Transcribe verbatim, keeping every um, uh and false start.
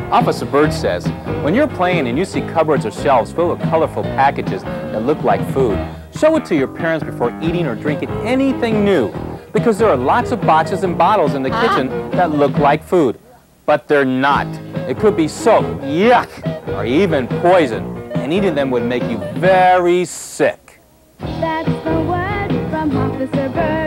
Officer Byrd says, when you're playing and you see cupboards or shelves full of colorful packages that look like food, show it to your parents before eating or drinking anything new, because there are lots of boxes and bottles in the kitchen that look like food, but they're not. It could be soap, yuck, or even poison, and eating them would make you very sick. That's the word from Officer Byrd.